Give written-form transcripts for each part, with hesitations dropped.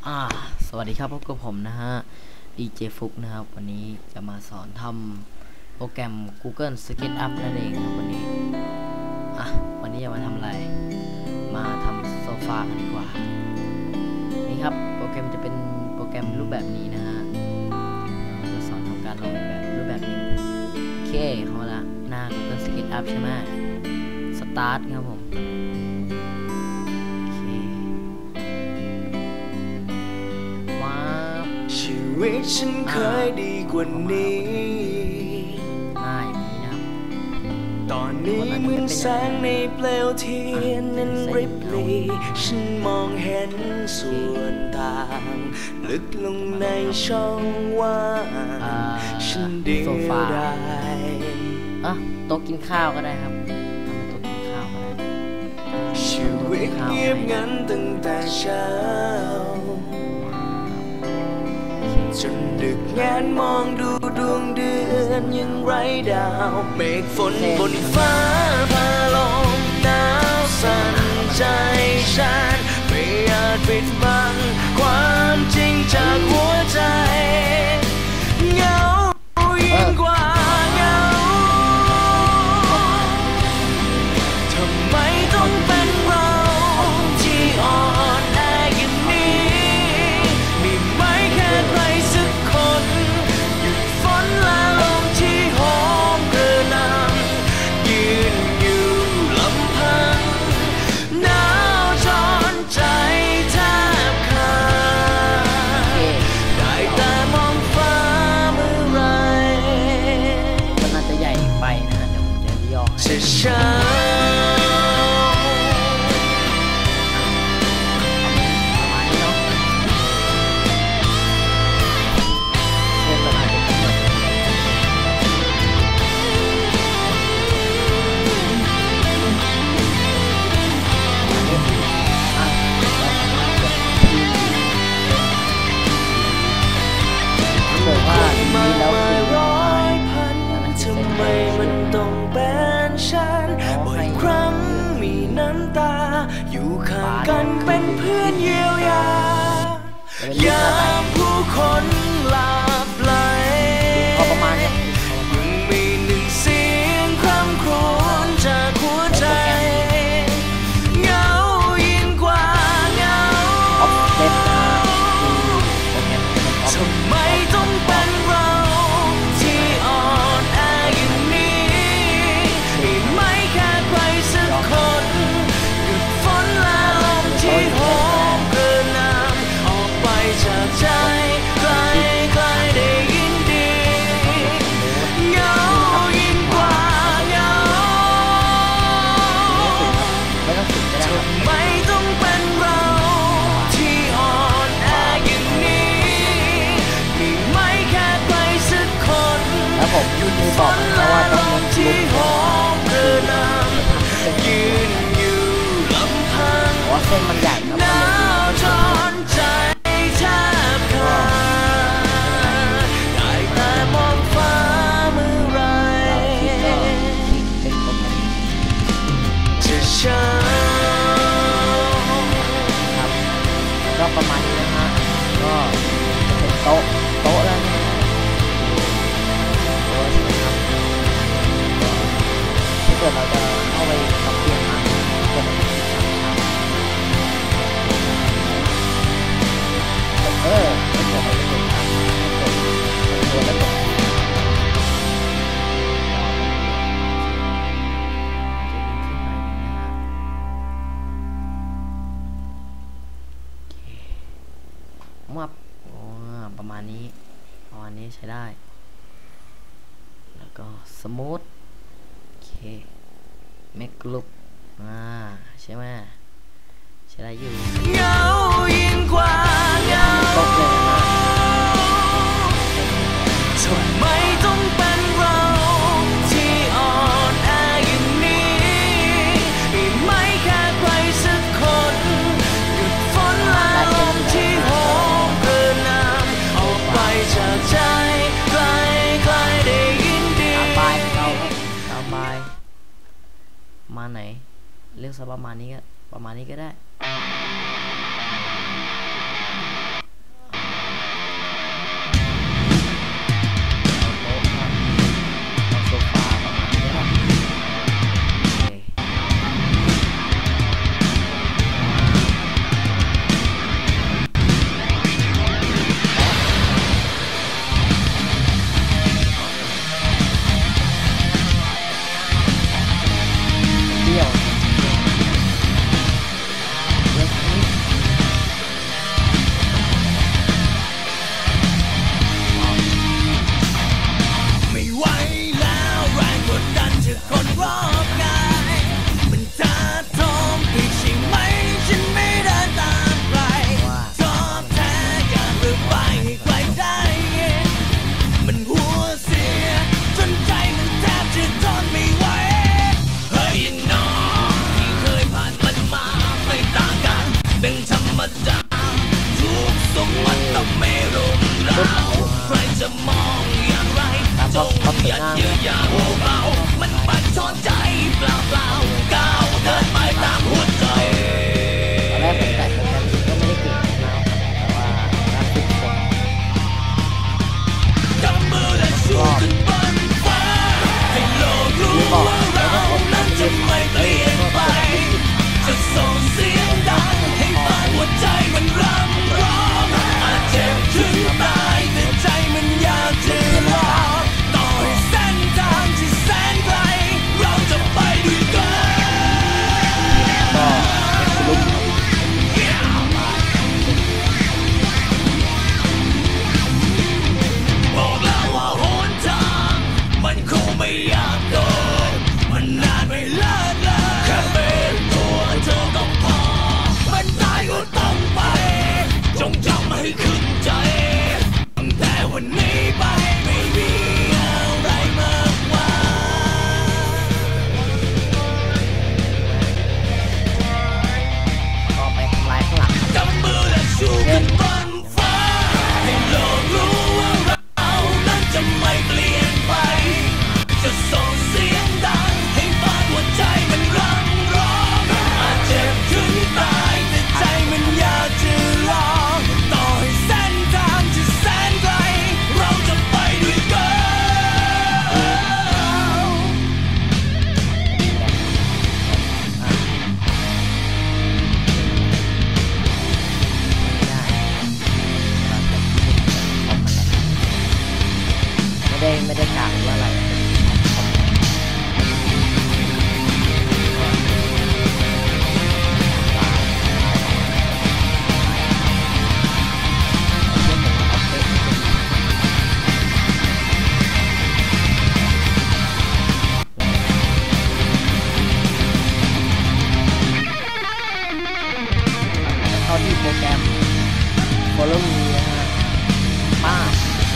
อ่าสวัสดีครับพบกับผมนะฮะ DJ ฟุกนะครับวันนี้จะมาสอนทำโปรแกรม Google SketchUp นั่นเองครับวันนี้วันนี้จะมาทำอะไรมาทำโซฟากันดีกว่านี่ครับโปรแกรมจะเป็นโปรแกรมรูปแบบนี้นะฮะจะสอนทำการลงแบบรูปแบบนี้โอเคเข้ามาละหน้า Google SketchUp ใช่ไหม Start ครับผมชีวิตฉันเคยดีกว่านี้อย่างนี้นะครับตอนนี้เหมือนแสงในเปลวเทียนนั้นริบหรี่ฉันมองเห็นส่วนต่างลึกลงในช่องว่างฉันเดียวดายโต๊ะกินข้าวก็ได้ครับทำเป็นโต๊ะกินข้าวก็ได้ชีวิตเงียบงันตั้งแต่เช้าจนดึกงานมองดูดวงเดือนยังไร้ดาวเมฆฝนบนฟ้าพาลมหนาวสั่นใจฉันไม่อาจปิดบังความจริงจากหัวใจเหงายิ่งกว่าเหงาทำไมต้องเป็นเราที่อ่อนแออย่างนี้มีไหมแค่ใครสักคนหยุดฝนและลมที่หอมกระหน่ำยืนอยู่ลำพังหนาวจนใจแทบขาดได้แต่มองฟ้าเมื่อไรมันน่าจะใหญ่ไปนะเดี๋ยวผมจะย่อให้ช้าอยู่ข้างกันเป็นเพื่อนเยียวยายามผู้คนหลับไหลยังมีหนึ่งเสียงคร่ำครวญจากหัวใจเหงายิ่งกว่าเหงาทำไมต้องเป็นเราที่อ่อนแออย่างนี้มีไหมแค่ใครสักคนที่หอมกระหน่ำออกไปจากใจใกล้ใกล้ได้ยินดีเหงายิ่งกว่าเหงาทำไมต้องเป็นเราที่อ่อนแออย่างนี้มีไหมแค่ใครสักคนหยุดฝันและลมที่หอมกระหน่ำยืนอยู่ลำพังเส้นมันใหญ่ครับหนาวจนใจแทบขาดได้แต่มองฟ้าเมื่อไรจะเช้าครับก็ประมาณนี้นะฮะก็เป็นโต๊ะแล้วนะโต๊ะใช่ไหมครับถ้าเกิดเราจะเข้าไปปรับเปลี่ยนมาก็จะไม่จบไม่จบตัวแล้วจบมับประมาณนี้ใช้ได้แล้วก็สมูทโอเคเมคลุกใช่ไหมใช้ได้อยู่เหงายิ่งกว่าเหงาทำไมต้องเป็นเราที่อ่อนแออย่างนี้มีไหมแค่ใครสักคนหยุดฝนและลมที่หอมกระหน่ำออกไปจากใจใกล้ใกล้ได้ยินดีเอาไปมาไหนเลือกสักประมาณนี้ก็ได้วยงามอย่าโหเบามันบั่นทอนใจเปล่าๆก้าวเดินไปตามหัวใจตอนแรกผมแต่โปรแกรมจริงก็ไม่ได้เก่งมากแต่ว่าการฝึกฝนจับมือและชูขึ้นบนฟ้าให้โลกรู้ว่าเรานั้นจะไม่เปลี่ยนไปจะส่งเสียงดังให้ฟังหัวใจมันรำร้องอาจเจ็บถึงตายแต่ใจมันอยากจะรอต่อให้เส้นทางที่แสนไกลเราจะไปด้วยกันก็เป็นลุกบอกแล้วว่าหนทางมันคงไม่ยากเกินมันนานไม่เลิศเลยแค่เป็นตัวเธอก็พอมันตายก็ต้องไปจงจำให้ขึ้นใจตั้งแต่วันนี้ไปไม่มีอะไรมากกว่าก็ไปทำลายข้างหลังจับมือและชูขึ้นบนฟ้าให้โลกรู้ว่าเรานั้นจะไม่เปลี่ยนไปจะส่งเสียงดังให้ฟังหัวใจมันรำร้องอาจเจ็บถึงตายแต่ใจมันอยากจะลองต่อให้เส้นทางจะแสนไกลเราจะไปด้วยกันไม่ได้กล่าวว่าอะไรเข้าที่โปรแกรม Follow Me นะฮะป้า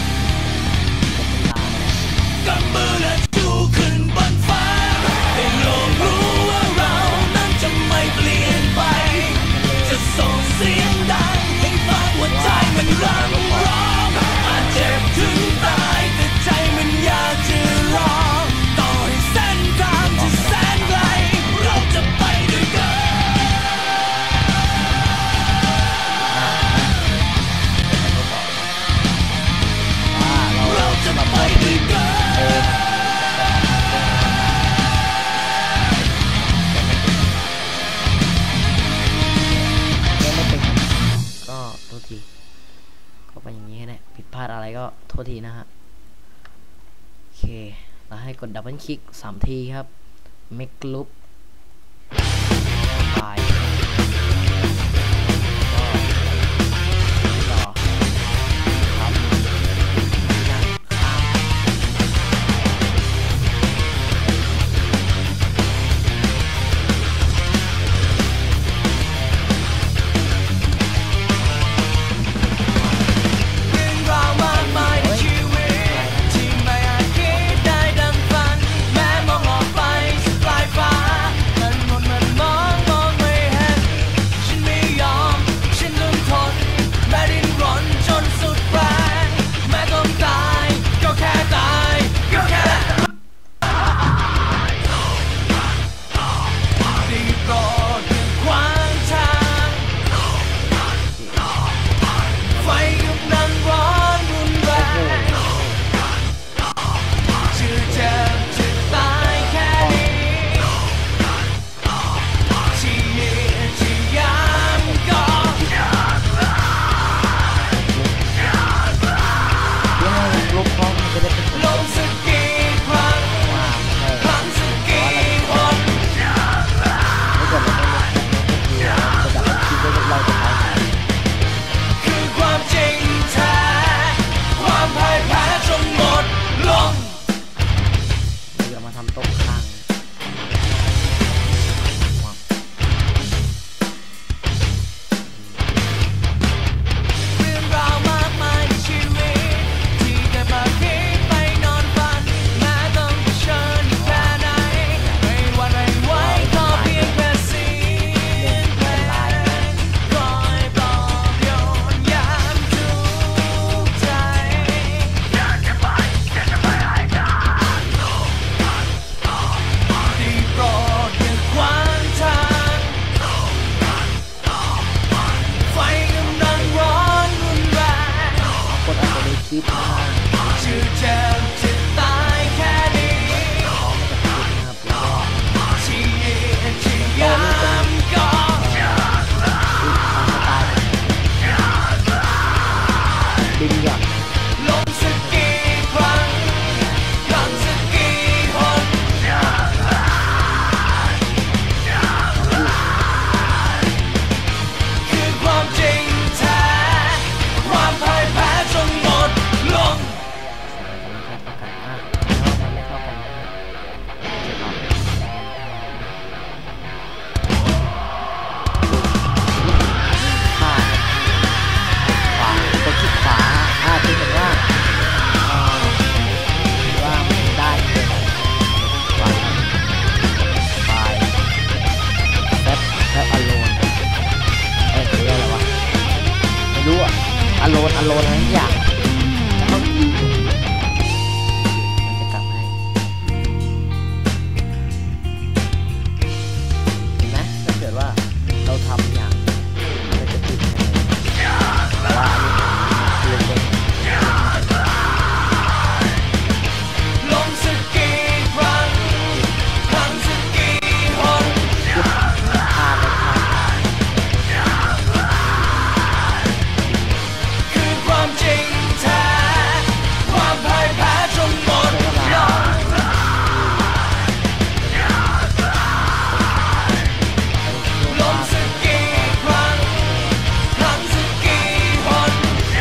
จับมือและชูขึ้นบนฟ้าให้โลกรู้ว่าเรานั้นจะไม่เปลี่ยนไปจะส่งเสียงดังให้ฟังหัวใจมันรำร้องอาจเจ็บถึงตายแต่ใจมันอยากจะลองต่อให้เส้นทางที่แสนไกลเราจะไปด้วยกันเราจะไปด้วยกันไม่เป็นก็โทษทีก็ไปอย่างนี้แหละผิดพลาดอะไรก็โทษทีนะฮะโอเคเราให้กดดับเบิลคลิก3 ทีครับ Make Loop ไปต่อครับข้ามเรื่องราวมากมายในชีวิตที่ไม่อาจคิดได้ดังฝันแม้มองออกไปสุดปลายฟ้ามันหมดมันมองไม่เห็นปนะฮะจะเจ็บจะตายแค่นี้ที่ยามก็บินก่อนลงสักกี่ครั้งครั้งสักกี่หนคือความจริงแท้ความพ่ายแพ้จนหมดลงไม่เข้ากันนะจะออกขวาตัวคลิกขวาที่เห็นว่ามันได้เลยขวาไปแป๊บอโลนเรียกอะไรวะไม่รู้อะอโลนอะไรอย่างต้องยิงมันจะกลับให้เห็นไหมถ้าเกิดว่าเราทำอย่างมันจะติดแต่ว่าอันนี้เล็กลงสักกี่ครั้งครั้งสักกี่หนคือความจริงแท้ความพ่ายแพ้จนหมดลงลงสักกี่ครั้งครั้งสักกี่หน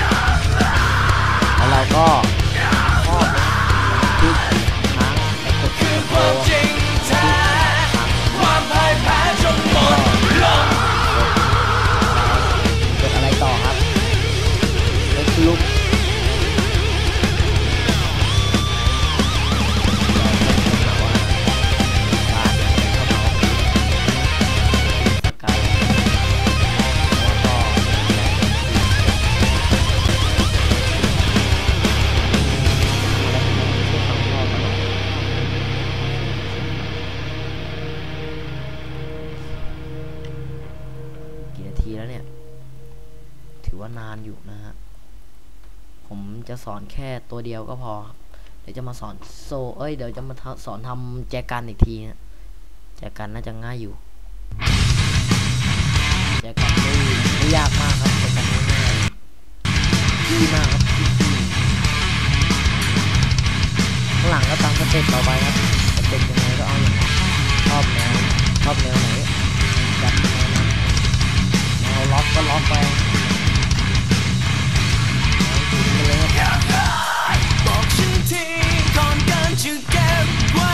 แล้วเราก็ครอบทุกครั้งคือความจริงแท้ความพ่ายแพ้จนหมดลงเกิดอะไรต่อครับเล็กลุกกี่นาทีแล้วเนี่ยถือว่านานอยู่นะฮะผมจะสอนแค่ตัวเดียวก็พอเดี๋ยวจะมาสอนเดี๋ยวจะมาสอนทำแจกันอีกทีนะแจกันน่าจะง่ายอยู่แจกันไม่ยากมากครับแจกันง่ายดีมากครับข้างหลังก็ตามสเต็ปต่อไปครับสเต็ปยังไงก็เอาอย่างนั้นชอบแนวไหนจัดแนวนั้นแนวล็อกก็ล็อกไปบอกฉันทีก่อนการจะเก็บไว้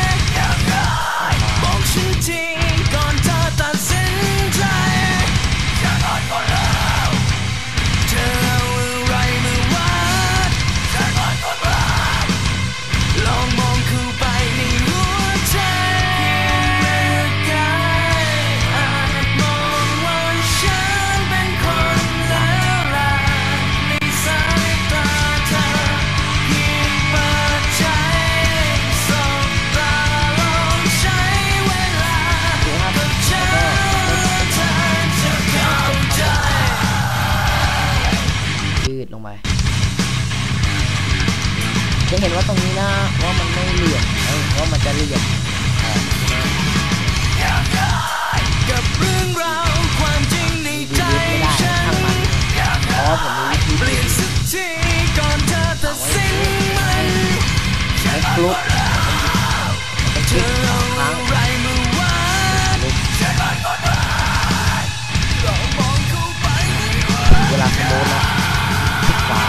บอกฉันทีก่อนเธอตัดสินใจจะนอนก็แล้วเธอเอาอะไรมาวัดจะนอนก็แล้วลองมองเข้าไปในหัวใจเมื่อกายอาจมองว่าฉันเป็นคนแล้วล่ะในสายตาเธอเพียงเปิดใจสบตาลองใช้เวลากับเธอจะเข้าใจยืดลงไปจะเห็นว่าตรงนี้นะว่ามันไม่เหลี่ยมว่ามันจะเหลี่ยมกับเรื่องราวความจริงในใจฉันเพราะว่าผมมีวิธีเปลี่ยนสักทีก่อนเธอตัดสินมันไม่คลุกเธอเอาอะไรมาวัดลองมองเข้าไปในหัวเวลาสมมตินะคลิกขวา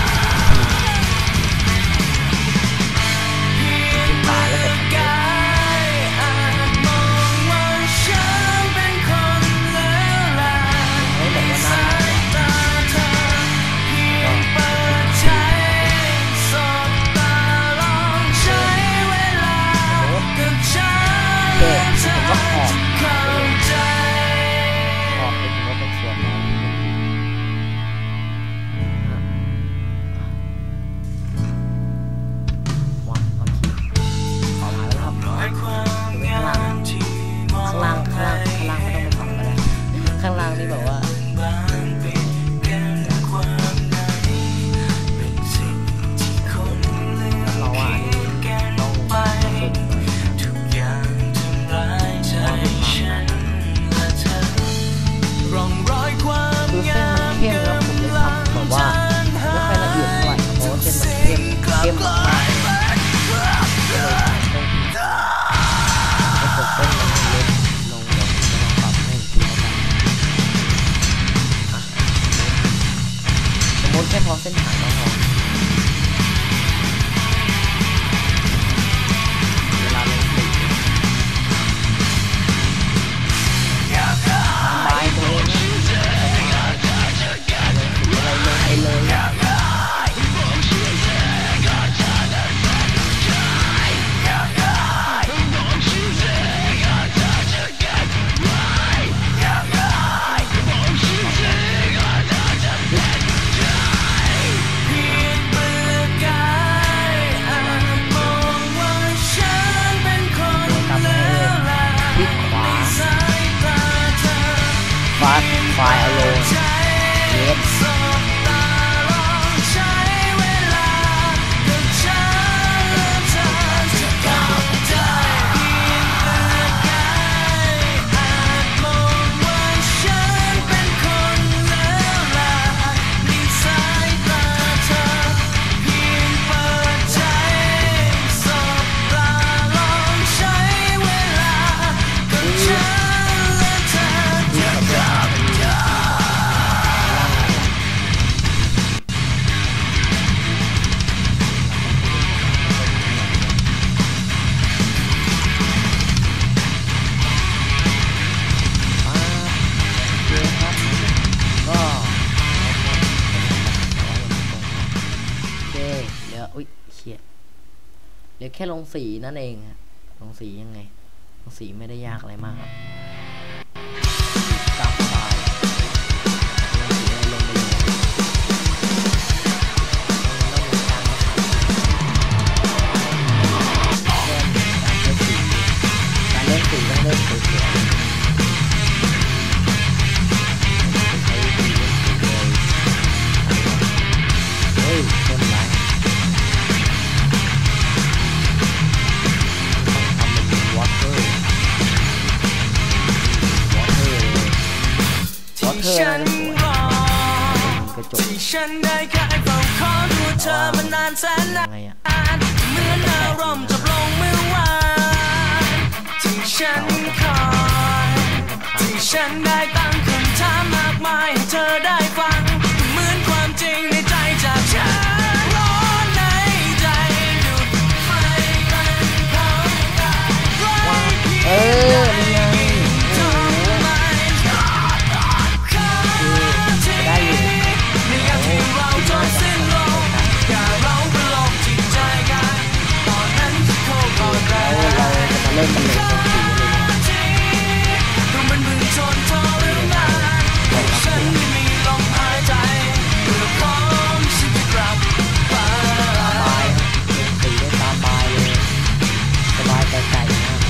แล้วก็กายอาจมองว่าฉันเป็นคนแล้วล่ะในสายตาเธอเพียงเปิดใจสบตาลองใช้เวลากับฉันเธอจะเข้าใจออกไปถึงว่าเป็นส่วนน้อยค่พอเส้นทางก็พอเวลาลงสีบายตัวเองอะไรลงไปเลยไฟล์อโลนเย็ดเหลือแค่ลงสีนั่นเองฮะลงสียังไงลงสีไม่ได้ยากอะไรมากครับตามสบายลงสีลงไปเลยการเล่นสีต้องเล่นสวยๆเฮ้ยต้นไม้ฉันรอที่ฉันได้แค่เฝ้าขอดูเธอมานานแสนนานเหมือนอารมณ์จบลงเมื่อวานที่ฉันคอยที่ฉันได้ตั้งคำถามมากมายให้เธอได้ฟังเหมือนความจริงในใจจากฉันร้อนในใจดุดไฟกันเขาได้เล่นกันเลยมันมึนจนทรมานฉันไม่มีลมหายใจเพื่อพร้อมฉันจะกลับไปสีได้ตามบายเลยสบายใจใจมาก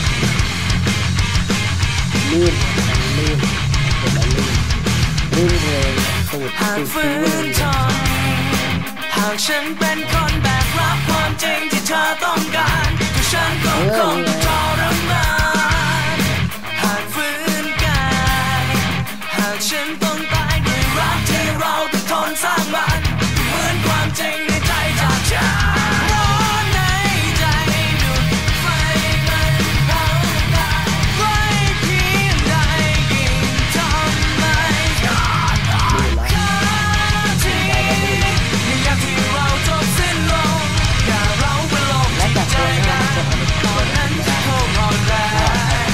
ลื่นมันลื่นเป็นแบบลื่นเลยสูตรฝืนทนหากฉันเป็นคนแบกรับความจริงที่เธอต้องการก็ฉันก็คงทรมานหากฝืนกายหากฉันต้องตายด้วยรักที่เราต้องทนสร้างมันเหมือนความจริงในใจจากฉันร้อนในใจดุดไฟมันเผาได้ไว้เพียงใดยิ่งทำให้ขาดค่าที่อยากที่เราจบสิ้นลงอย่าเราเป็นโลกที่ใจกันตอนนั้นจะคงอ่อนแรง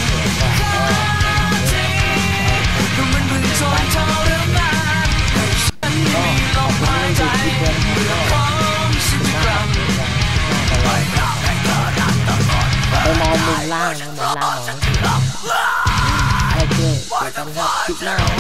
มันมึนจนทรมานฉันไม่มีลมหายใจเมื่อพร้อมฉันจะกลับไปมองมุมล่างนะมุมล่างมองโอเคเจอกันครับคลิปหน้า